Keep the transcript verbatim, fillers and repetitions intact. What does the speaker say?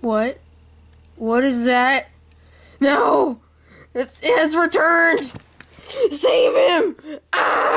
What? What is that? No! It's, it's returned! Save him! Ah!